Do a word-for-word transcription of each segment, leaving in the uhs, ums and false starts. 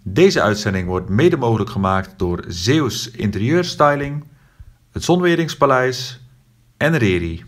Deze uitzending wordt mede mogelijk gemaakt door Zeeuws Interieurstyling, het Zonweringspaleis en Reri.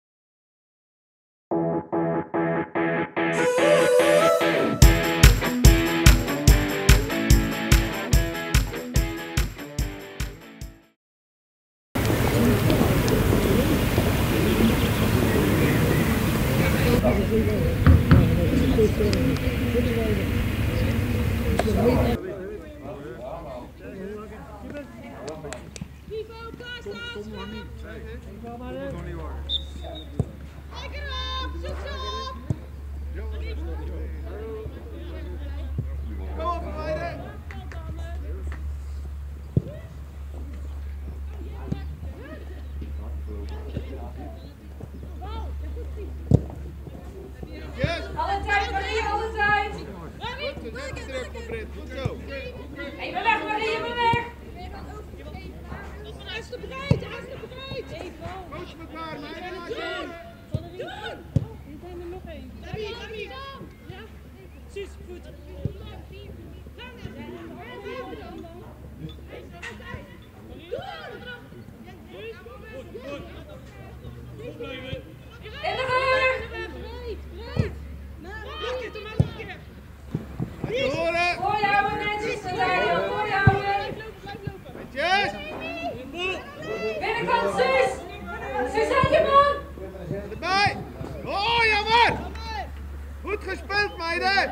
Alle tijd, Marie, alle tijd! Even weg, Marie, even weg! Hij is te breed, hij is te breed! Koosje met haar, maar doen! Doen! Hier zijn er nog één. David, David! Ja, precies, goed. In de rug! Voor jou netjes, Marije, voor jou! Binnenkant, Suus! Suzanne, man! Erbij! Oh, jammer! Goed gespeeld, meiden!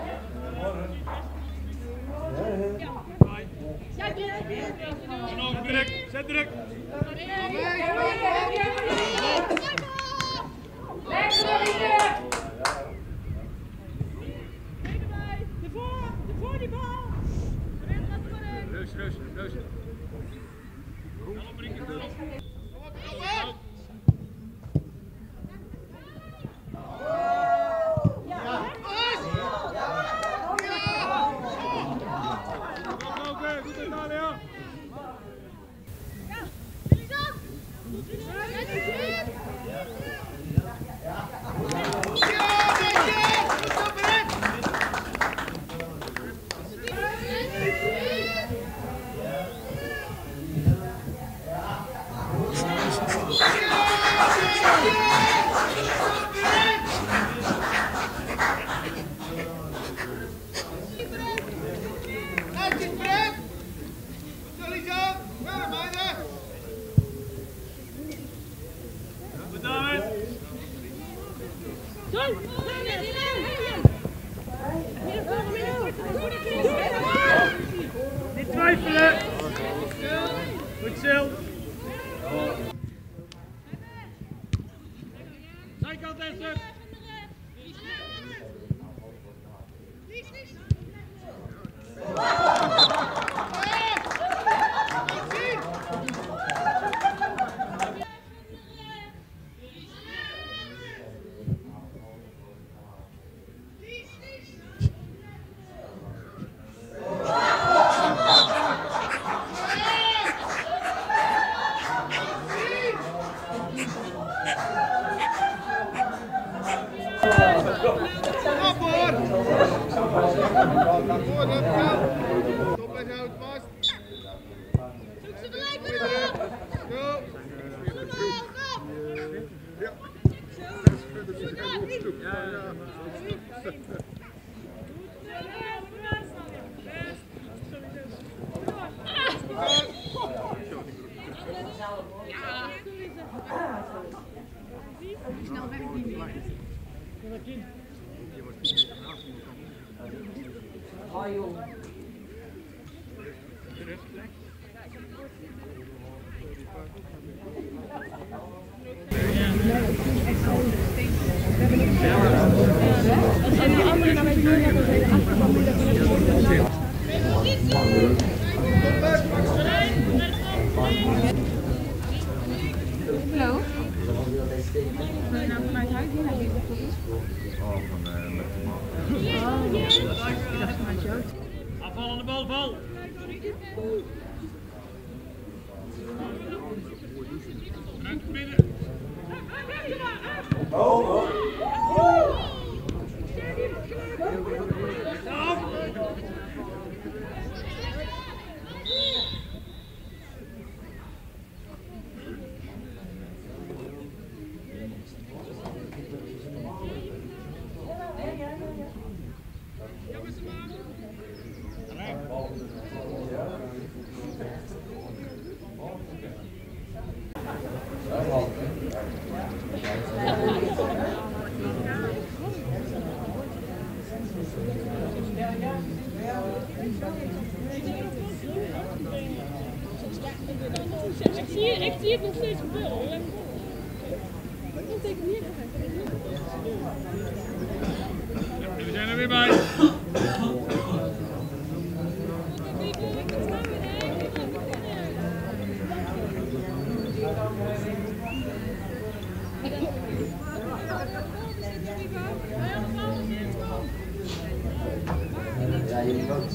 Druk, zet druk! Lekker, Marije! Voor die bal! Reus, reus, reus. Niet twijfelen! Goed zo! Zijkant Esther! Stop en houd vast. Zoek ze gelijk op. Go. Snel werkt niet meer. Oh joh. En die andere naar mij toe hebben we achterban hallo? Nou, vanuit huis hier naar deze foto's. Oh, van uh, met Oh, ik dacht vanuit jou. Afval aan de bal, val! Ruimte binnen! Oh, oh. Ik zie, ik zie het nog steeds gebeuren. Dat teken niet We zijn er weer bij. Ja, jullie ook.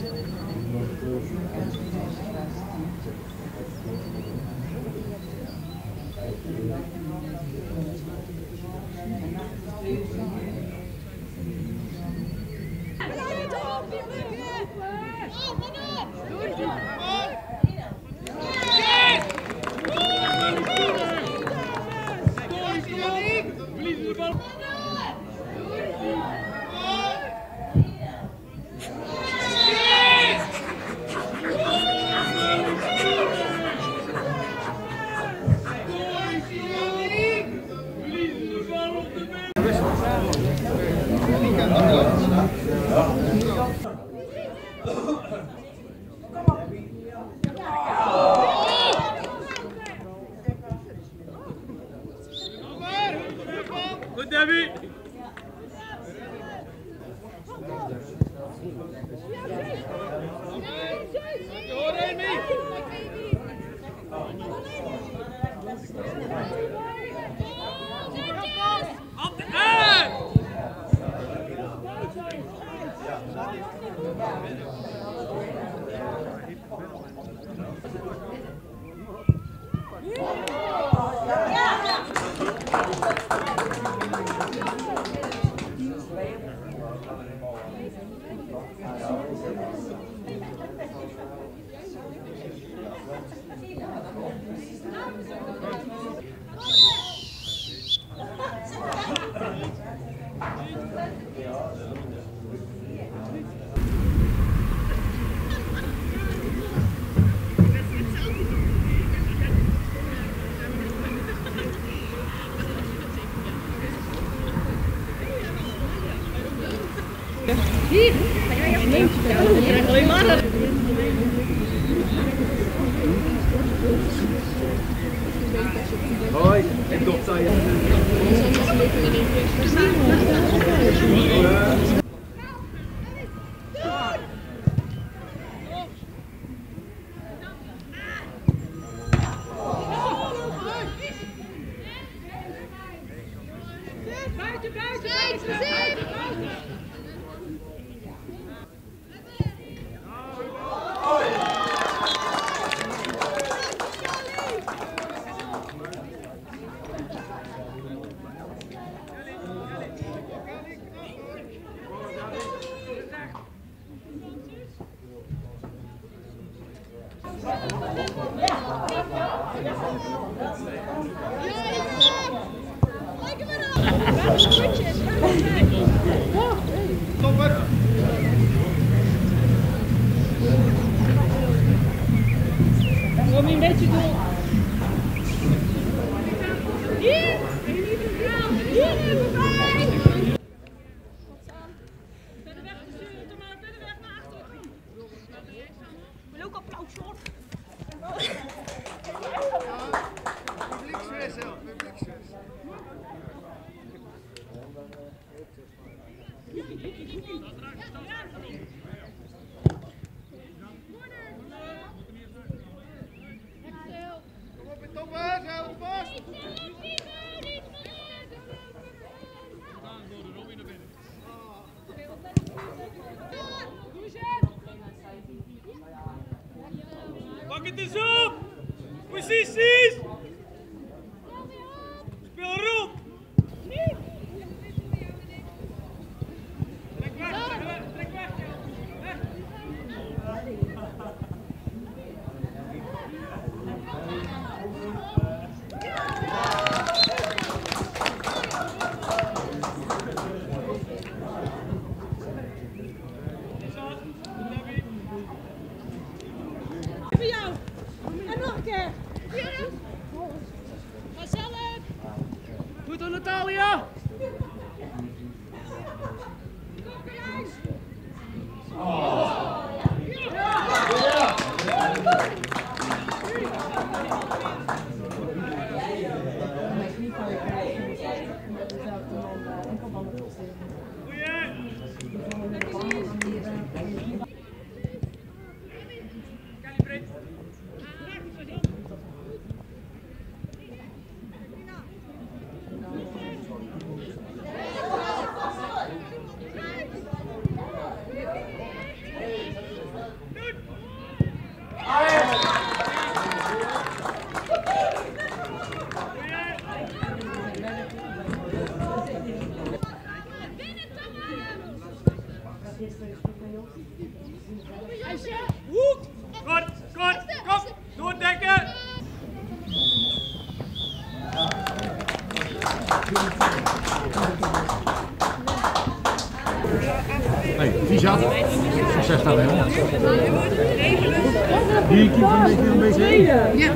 Verliezen de bal. Goed, Debbie. Hoor Amy. Op de ei. alleen maar. Hoi, ik doe het je. Buiten, buiten, buiten, buiten. Kom je een beetje door. Hier! Hier even bij! Verder weg, stuur maar verder weg naar achteren. Ik wil ook applaus hoor. Publieksfeest zelf, publieksfeest. Kom op in toppen, zo vast! Pak het eens op! Posities! Speel rond! Trek weg, trek weg, trek weg! Weg! Voor jou. En nog een keer. Goed, goed, kom, doordekken. Hey, Visa. Succes daarmee, jongens. Hier kiep een beetje een beetje heen. Ja,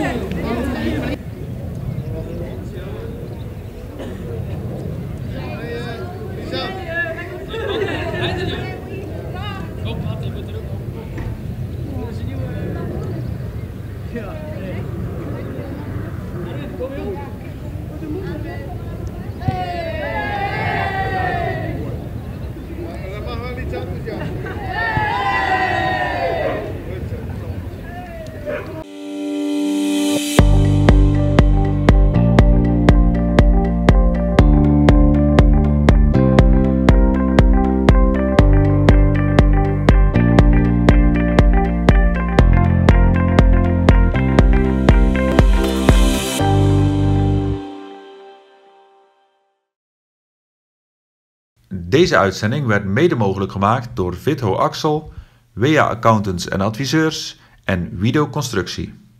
Dat mag wel iets anders, ja. Deze uitzending werd mede mogelijk gemaakt door Vitho Axel, W A Accountants en Adviseurs en Wido Constructie.